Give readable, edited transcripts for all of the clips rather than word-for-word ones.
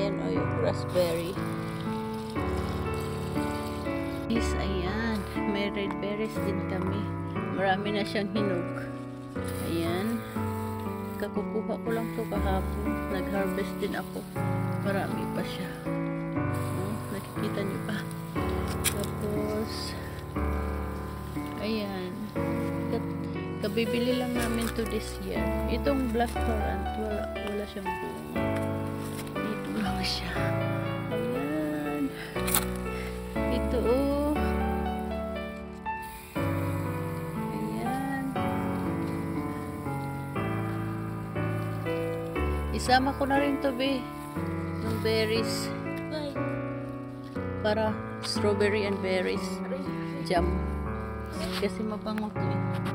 Ayan, o yung raspberry. Is, ayan. May red berries din kami. Marami na siyang hinog. Ayan. Kakukuha ko lang to kahapon. Nag-harvest din ako. Marami pa siya. Nakikita niyo pa. Tapos, ayan. Kabibili lang namin to this year. Itong blackcurrant, wala siyang bunga. Dito lang siya. Ayan. Ito, oh. Ayan. Isama ko na rin to, be. Ng berries. Para strawberry and berries jam. Kasi mapangot eh.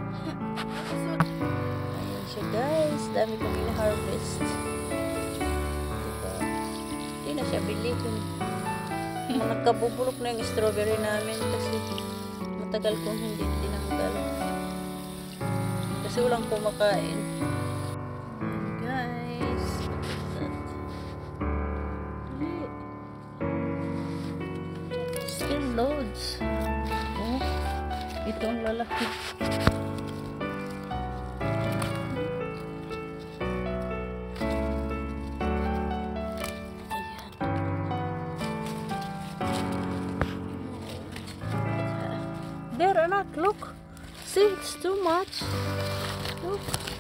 Ayan siya, guys. Dami kami na-harvest. Diba? Hindi na siya bili. Nagkabubulok na yung strawberry namin kasi matagal kong hindi tinanggal. Kasi walang kumakain. Guys. Still loads. Oh, ito ang lalaki. There are not. Look. See, it's too much. Look.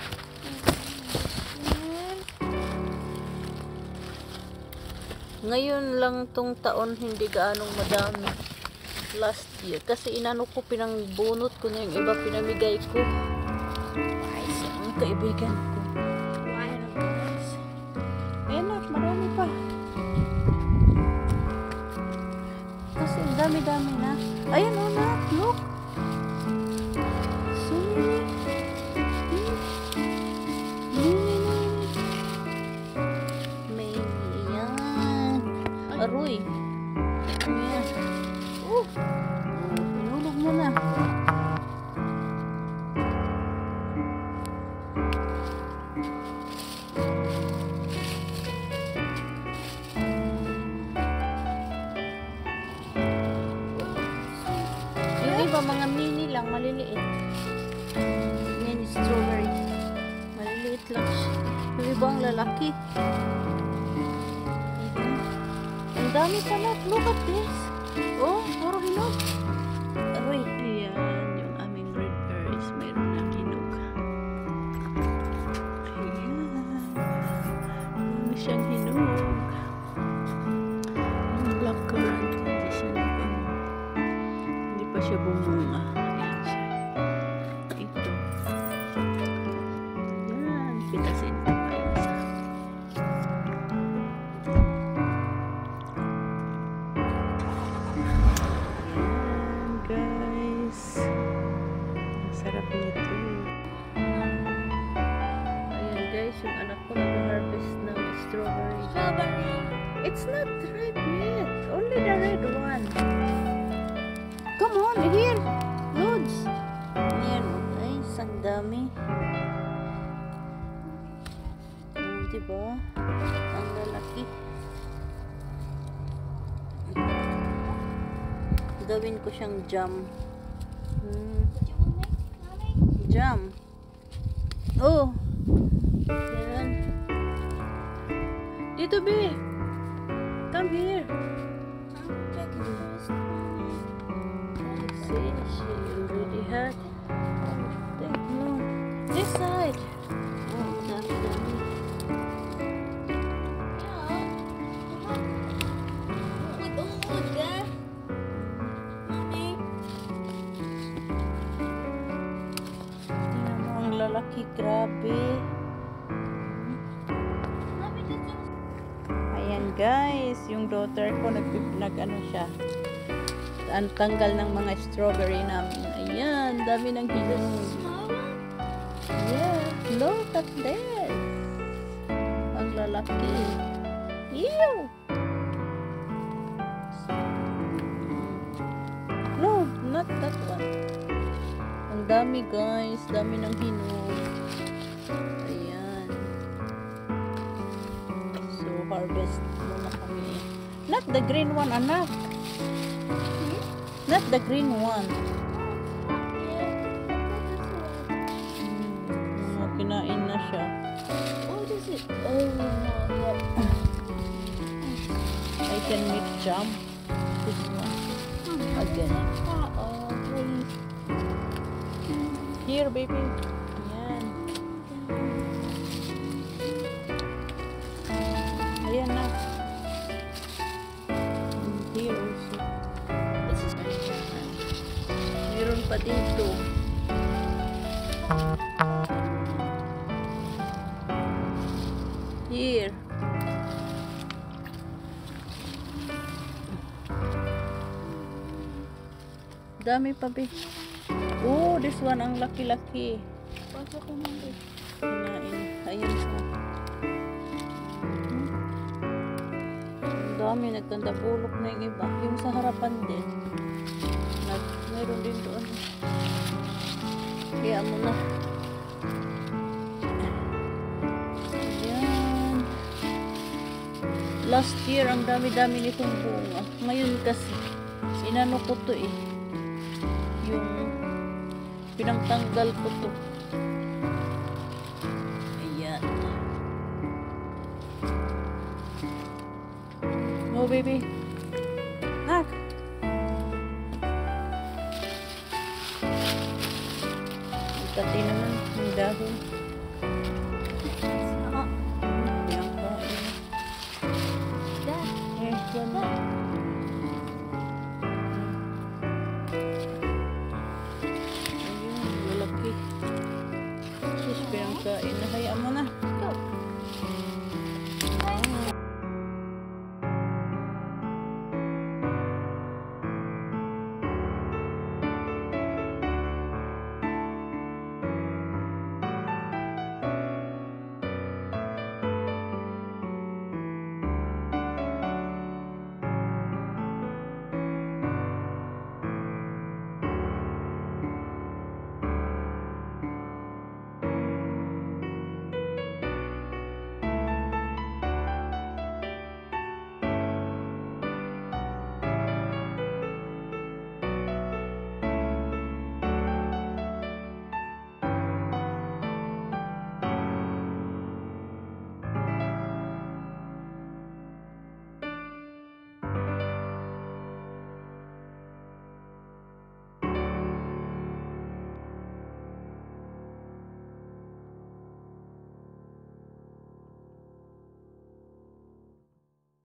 Ngayon lang tong taon hindi gaanong madami. Last year. Kasi inano ko, pinangbunot ko na yung iba, pinamigay ko. Ang kaibigan ko. Ayan na, marami pa. Kasi dami-dami na. Ayan o na, look. Aroy. Ayan. Pinulog mo na. Yung iba mga mini lang, maliliit. Mini strawberry. Maliliit lang siya. Yung iba ang lalaki. Ang dami pala. Look at this. Oh, puro hinog. Aroy. Ayan, yung aming red berries. Mayroon ng hinog. Ayan. Ano siyang hinog. Yung blackcurrant. Hindi siya hindi pa siya bumunga. Ayan siya. Ito. Ayan. Pitasin ko pa yung isa. Sarap nito. Ayan guys, yung anak ko nag-harvest ng strawberry. It's not ripe yet. Only the red one. Come on, here. Loads. Ayan, guys, ang dami. Diba? Ang lalaki. Gawin ko siyang jam. Jam. Oh. Yan. Dito, be. Come here. See, she already had. No. This side. Oh, dami. Lalaki, grabe. Ayan guys, yung daughter ko nag-ano siya. Ang tanggal ng mga strawberry namin. Ayan, dami ng hinog. Yeah, look at this. Ang lalaki. Ew! No, not that one. Ang dami guys, dami ng hinog. Ayan. So, harvest muna kami. Not the green one, anak. Not the green one. Mga kinain na siya. What is it? Oh no, what? I can make jam. This one. Again. Oh, please. Here, baby. Ayan. Ayan na. Here also. This is Meron pa dito. Here. Dami pa, be. Oh, this one ang laki-laki. pasok ko man din. Kinain. Ayan siya. Ang dami, nagtandabulok na yung iba. Yung sa harapan din. Meron din doon. Kaya mo na. Ayan. Last year, ang dami-dami nitong bunga. Ngayon kasi, inano ko to eh. Yung pinangtanggal ko to. Ayan. No, baby. Nak. Pati naman yung dahon. Saka, Pinangkain. Dad, Eh, yan na. Ayun, lalaki. Sus, pinangkain na.